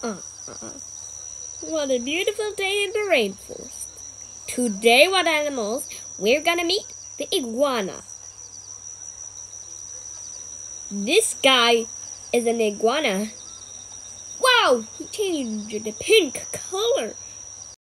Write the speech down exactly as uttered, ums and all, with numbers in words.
Uh, uh, what a beautiful day in the rainforest. Today, what animals? We're gonna meet the iguana. This guy is an iguana. Wow, he changed the pink color.